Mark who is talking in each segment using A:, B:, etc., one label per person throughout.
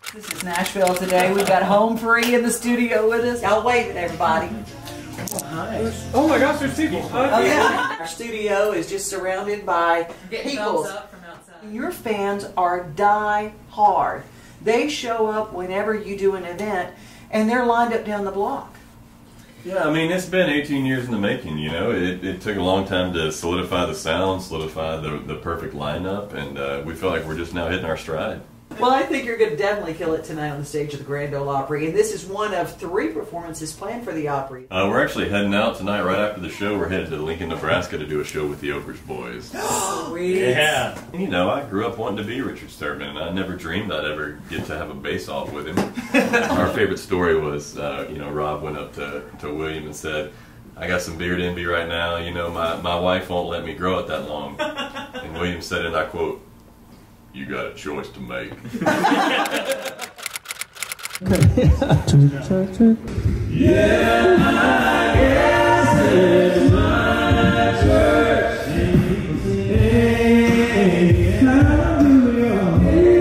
A: This is Nashville today. We got Home Free in the studio with us. Y'all wave at everybody.
B: Hi. Oh my gosh, there's people.
A: Oh yeah. Our studio is just surrounded by people.
C: Up from outside.
A: Your fans are die hard. They show up whenever you do an event, and they're lined up down the block.
D: Yeah, I mean, it's been 18 years in the making, you know. It took a long time to solidify the sound, solidify the perfect lineup, and we feel like we're just now hitting our stride.
A: Well, I think you're going to definitely kill it tonight on the stage of the Grand Ole Opry, and this is one of 3 performances planned for the Opry.
D: We're actually heading out tonight right after the show. We're headed to Lincoln, Nebraska to do a show with the Oak Ridge Boys.
A: Sweet.
D: Yeah. You know, I grew up wanting to be Richard Sturman, and I never dreamed I'd ever get to have a bass-off with him. Our favorite story was, you know, Rob went up to William and said, "I got some beard envy right now. You know, my wife won't let me grow it that long." And William said, and I quote, "You got a choice to make."
E: Yeah, I guess it's my church. Hey, hallelujah.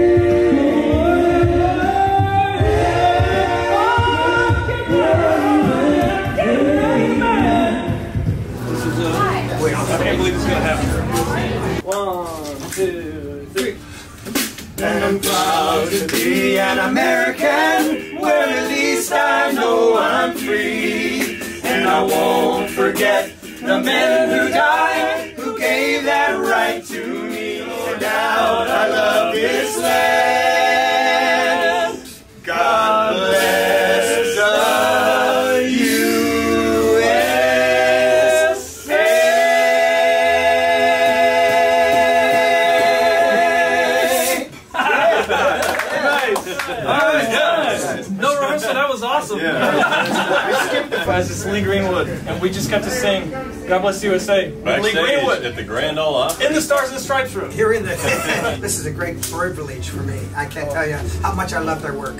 B: This is wait, I can't believe it's gonna happen. 1, 2, 3.
E: And I'm proud to be an American, where at least I know I'm free. And I won't forget the men who died, who gave that right to me. No doubt I love this land. God bless the
B: No rehearsal, that was awesome. Yeah. As it's Lee Greenwood, and we just got to sing "God Bless the USA." Lee Greenwood
D: at the Grand Ole Opry
B: in the Stars and Stripes room.
F: Here in the this is a great privilege for me. I can't tell you how much I love their work.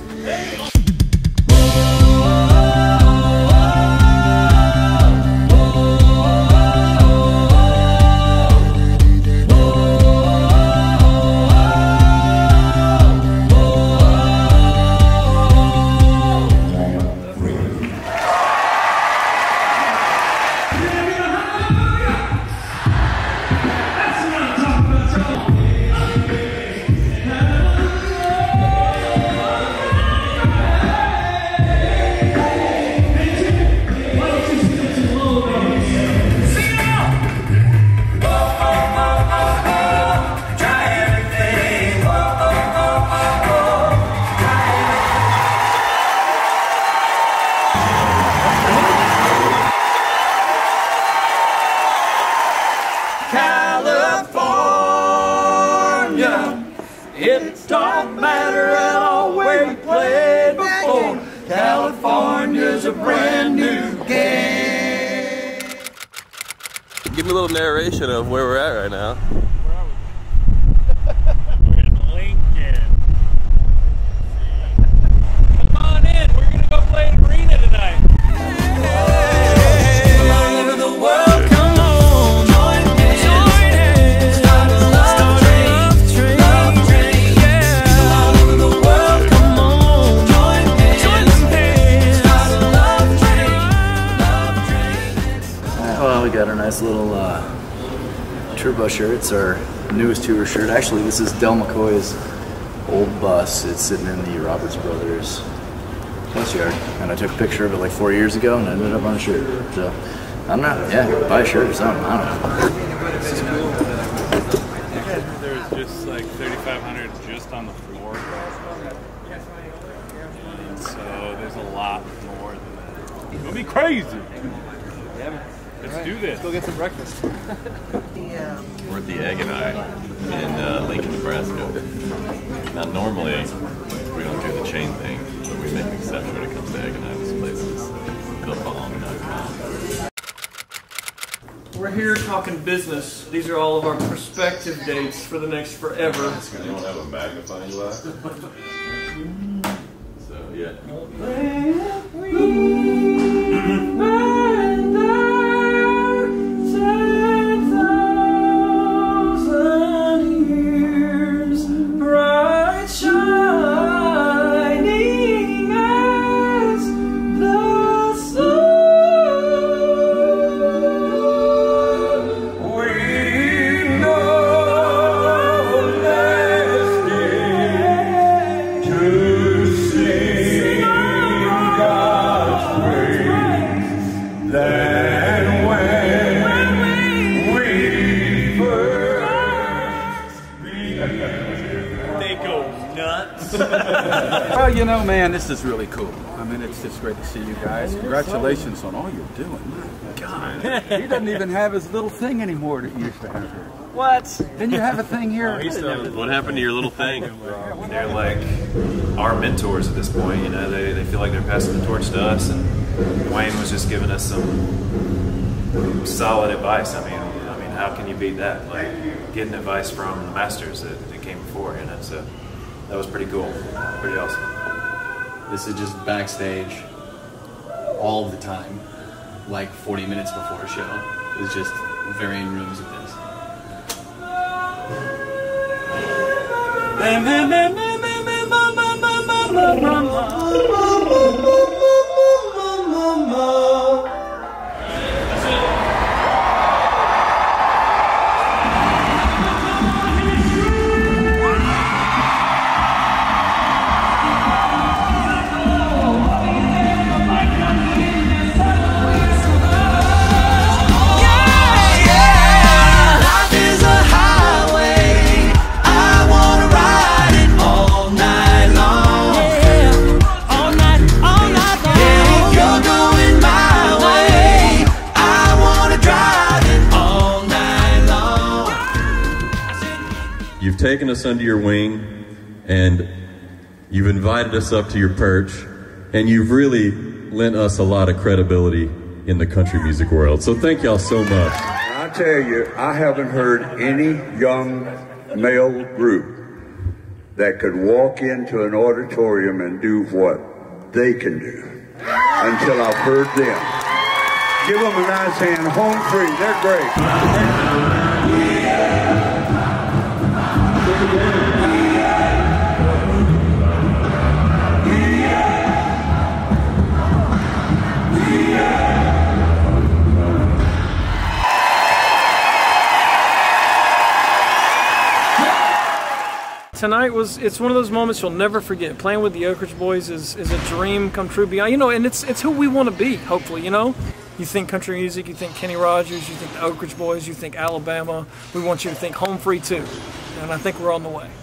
E: California, it don't matter at all where you played before. California's a brand new game.
G: Give me a little narration of where we're at right now.
B: We're in Lincoln. Come on in, we're gonna go play an arena tonight.
E: All over the world, come on, join hands, start a love train, yeah. All over the world, come on, join hands, start a love train.
H: Well, we got our nice little Turbo shirt. It's our newest tour shirt. Actually, this is Del McCoy's old bus. It's sitting in the Roberts Brothers bus yard, and I took a picture of it like 4 years ago, and I ended up on a shirt. So I don't know. Yeah, buy a shirt or something. I don't know.
B: There's just like 3,500 just on the floor. And so there's a lot more than that. It's gonna be crazy. Let's do this. Let's go get some breakfast.
D: We're at the Egg and I in Lincoln, Nebraska. Now, normally we don't do the chain thing, but we make an exception when it comes to Egg and I. This place is thebomb.com.
B: We're here talking business. These are all of our prospective dates for the next forever.
D: You don't have a magnifying glass? So, yeah.
E: Bright shine.
C: nuts.
I: Well, you know, man, this is really cool. I mean, it's just great to see you guys. Congratulations on all you're doing. My God. He doesn't even have his little thing anymore that he used to have here.
B: What?
I: Didn't you have a thing here?
D: What happened to your little thing?
C: They're like our mentors at this point. You know, they feel like they're passing the torch to us, and Wayne was just giving us some solid advice. I mean, how can you beat that? Like getting advice from the masters that came before, you know. So that was pretty cool, pretty awesome.
H: This is just backstage all the time, like 40 minutes before a show. It's just varying rooms of this.
D: You've taken us under your wing, and you've invited us up to your perch, and you've really lent us a lot of credibility in the country music world. So thank y'all so much.
J: I tell you, I haven't heard any young male group that could walk into an auditorium and do what they can do until I've heard them. Give them a nice hand. Home Free, they're great.
B: Tonight it's one of those moments you'll never forget. Playing with the Oak Ridge Boys is a dream come true beyond, you know, and it's who we want to be, hopefully, you know. You think country music, you think Kenny Rogers, you think the Oak Ridge Boys, you think Alabama. We want you to think Home Free too, and I think we're on the way.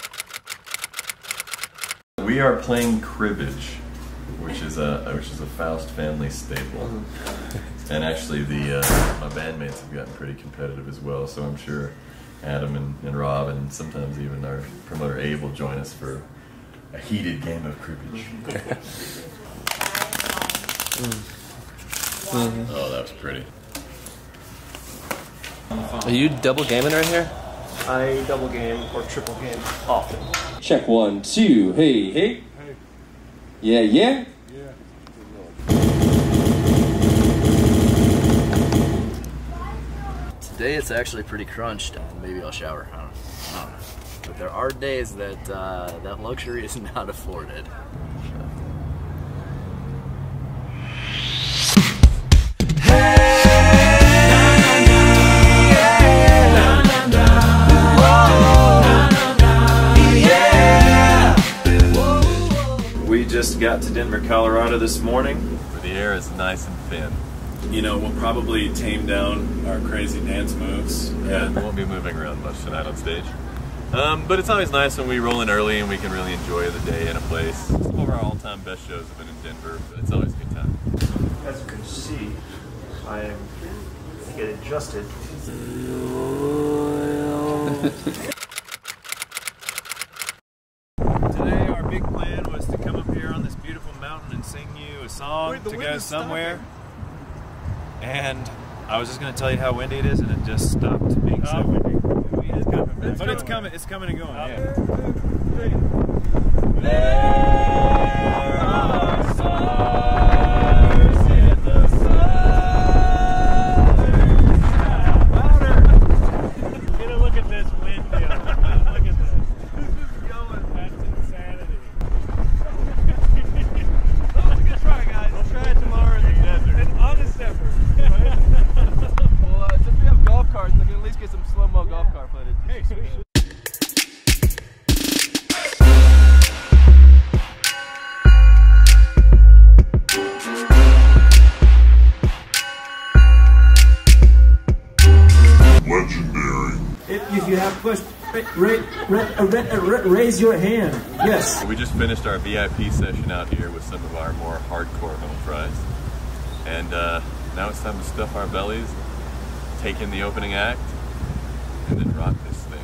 D: We are playing cribbage, which is a Faust family staple. And actually my bandmates have gotten pretty competitive as well, so I'm sure Adam and Rob, and sometimes even our promoter Abe will join us for a heated game of cribbage. Oh, that was pretty.
G: Are you double gaming right here?
B: I double game or triple game often.
G: Check 1, 2. Hey, hey. Yeah, yeah.
H: Today it's actually pretty crunched. Maybe I'll shower. I don't know. But there are days that that luxury is not afforded.
C: We just got to Denver, Colorado this morning.
D: Where the air is nice and thin.
C: You know, we'll probably tame down our crazy dance moves.
D: Yeah, we won't be moving around much tonight on stage. But it's always nice when we roll in early and we can really enjoy the day in a place. Some of our all-time best shows have been in Denver, but it's always a good time.
B: As you can see, I get adjusted.
C: Today our big plan was to come up here on this beautiful mountain and sing you a song to go somewhere. And I was just going to tell you how windy it is, and it just stopped being so windy. But it's coming and going. Yeah. There are stars in the southern sky. Louder! Get a look at this wind deal. Look at this. This is going. That's insanity. That was a good try, guys. We'll try it tomorrow in the desert. An honest effort.
G: Well, since we have golf carts, I can at least get some slow-mo golf cart footage.
C: Hey, sweet.
K: raise your hand. Yes.
D: We just finished our VIP session out here with some of our more hardcore home fries. And now it's time to stuff our bellies, take in the opening act, and then rock this thing.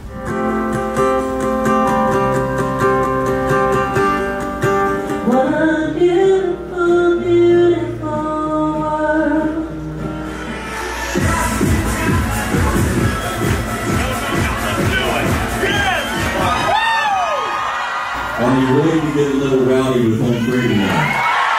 E: One beautiful, beautiful world.
K: Are you ready to get a little rowdy with Home Free tonight?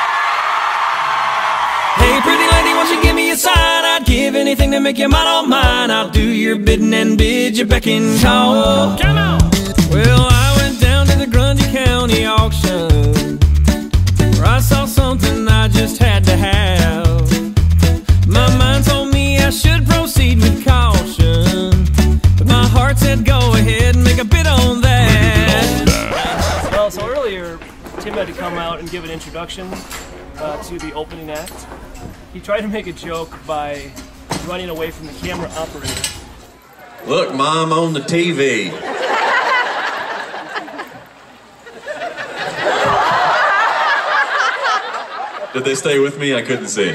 E: Hey, pretty lady, won't you give me a sign? I'd give anything to make you mine, all mine. I'll do your bidding and bid your beck and call. Come on! Well, I went down to the Grundy County auction, where I saw something I just had to have. My mind told me I should proceed with caution, but my heart said go ahead and make a bid on that.
L: Well, so earlier, Tim had to come out and give an introduction to the opening act. He tried to make a joke by running away from the camera operator.
M: Look, Mom, on the TV.
D: Did they stay with me? I couldn't see.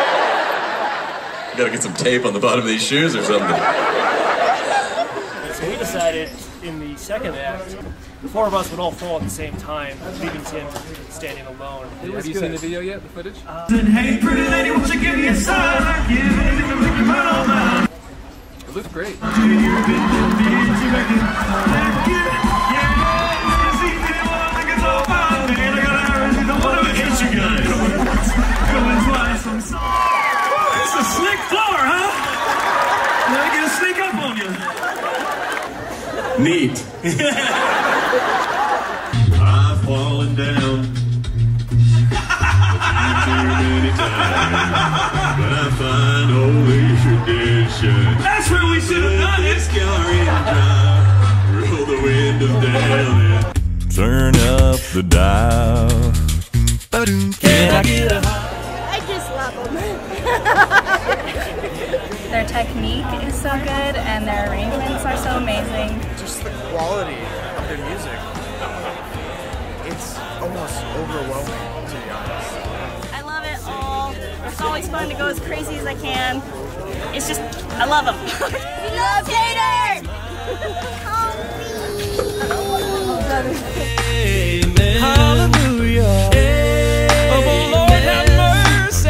D: Gotta get some tape on the bottom of these shoes or something.
L: So we decided in the second act, the four of us would all fall at the same time, leaving Tim standing alone.
G: Have you seen the video yet, the footage?
E: Hey, pretty lady, won't you give me a sign? I give anything to make you mine, all mine.
G: It looks great.
E: It's a slick floor, huh? Now I get to sneak up on you. Neat. I've fallen down too many times, but I find always tradition. That's where we should have done it. Drive, roll the windows down and turn up the dial. Can I get a
N: I just love them. Their technique is so good and their arrangements are so amazing.
O: Just the quality of their music. It's almost overwhelming, to be honest.
N: I love it all. It's always fun to go as crazy as I can. It's just, I love them. We love Tater!
E: Amen. Hallelujah. Oh, Lord, have mercy.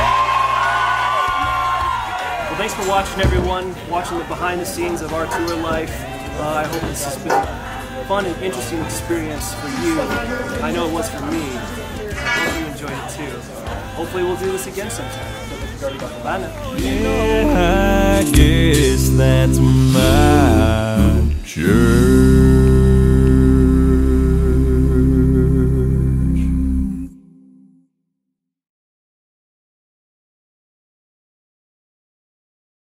L: Well, thanks for watching, everyone, watching the behind the scenes of our tour life. I hope this has been a fun and interesting experience for you. I know it was for me. I hope you enjoyed it too. Hopefully we'll do this again sometime. Bye now.
E: Yeah, I guess that's